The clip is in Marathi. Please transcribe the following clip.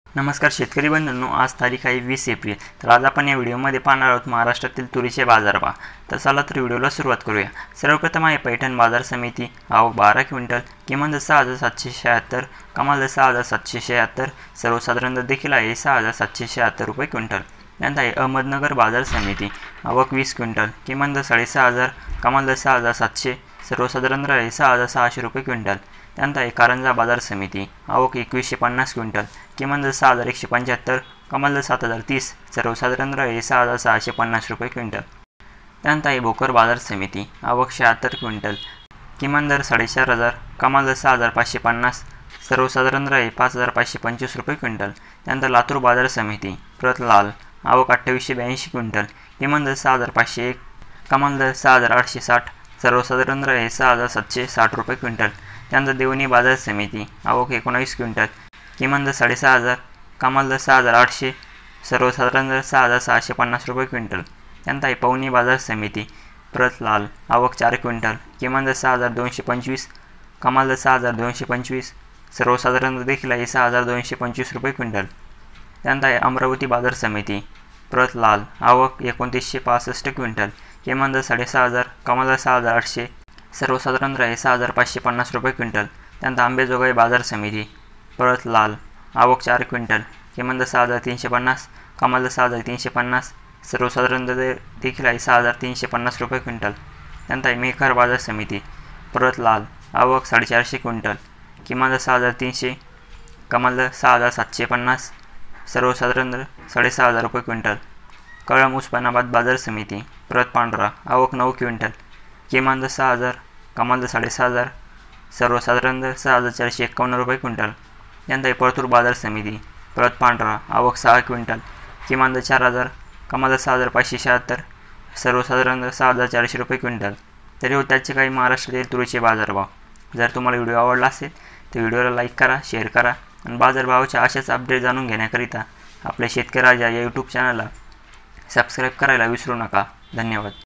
नमस्कार शेतकरी बंधूंनो, आज तारीख आहे 20 एप्रिल। तर आज आपण या व्हिडिओमध्ये पाहणार आहोत महाराष्ट्रातील तुरीचे बाजारभाव। तर चला तर व्हिडिओला सुरुवात करूया। सर्वप्रथम आहे पैठण बाजार समिती, आवक 12 क्विंटल, किमान दर 6776, कमाल दर 6776, सर्वसाधारण दर देखील आहे 6776 रुपये क्विंटल। त्यानंतर आहे अहमदनगर बाजार समिती, आवक 20 क्विंटल, किमान दर 6500, कमाल दर 6700, सर्वसाधारण दर आहे 6600 रुपये क्विंटल। त्यानंतर आहे कारंजा बाजार समिती, आवक 2150 क्विंटल, किमान दर 6175, कमाल दर 7030, सर्वसाधारण दर आहे 6650 रुपये क्विंटल। त्यानंतर आहे भोकर बाजार समिती, आवक 76 क्विंटल, किमान दर 4500, कमाल दर 6550, सर्वसाधारण दर आहे 5525 रुपये क्विंटल। त्यानंतर लातूर बाजार समिती, प्रत लाल, आवक 2882 क्विंटल, किमान दर 6501, कमाल दर 6860, सर्वसाधारण दर आहे 6760 रुपये क्विंटल। त्यानंतर देवणी बाजार समिती, आवक 19 क्विंटल, किमान दर 6500, कमाल दर 6800, सर्वसाधारण दर 6650 रुपये क्विंटल। त्यानंतर आहे पवनी बाजार समिती, प्रत लाल, आवक 4 क्विंटल, किमान दर 6225, कमाल दर 6225, सर्वसाधारण दर देखील आहे 6225 रुपये क्विंटल। त्यानंतर आहे अमरावती बाजार समिती, प्रत लाल, आवक 2965 क्विंटल, किमान दर 6500, कमाल दर 6800, सर्वसाधारण दर आहे 6550 रुपये क्विंटल। त्यानंतर आंबेजोगाई बाजार समिती, प्रत लाल, आवक 4 क्विंटल, किमान दर 6350, कमाल दर 6350, सर्वसाधारण दर देखील आहे 6350 रुपये क्विंटल। त्यानंतर मेहकर बाजार समिती, प्रत लाल, आवक 450 क्विंटल, किमान दर 6300, कमाल दर 6750, सर्वसाधारण दर 6500 रुपये क्विंटल। कळंब उस्मानाबाद बाजार समिती, प्रत पांढरा, आवक 9 क्विंटल, किमान दर 6000, कमाल दर 6500, सर्वसाधारण दर 6451 रुपये क्विंटल। त्यानंतर परतूर बाजार समिती, प्रत पांढरा, आवक 6 क्विंटल, किमान दर 4000, कमाल दर 6576, सर्वसाधारण दर 6400 रुपये क्विंटल। तरी हो त्याचे काही महाराष्ट्रातील तुरीचे बाजारभाव। जर तुम्हाला व्हिडिओ आवडला असेल तर व्हिडिओला लाईक करा, शेअर करा आणि बाजारभावाच्या अशाच अपडेट जाणून घेण्याकरिता आपल्या शेतकरी राजा या यूट्यूब चॅनलला सबस्क्राईब करायला विसरू नका। धन्यवाद।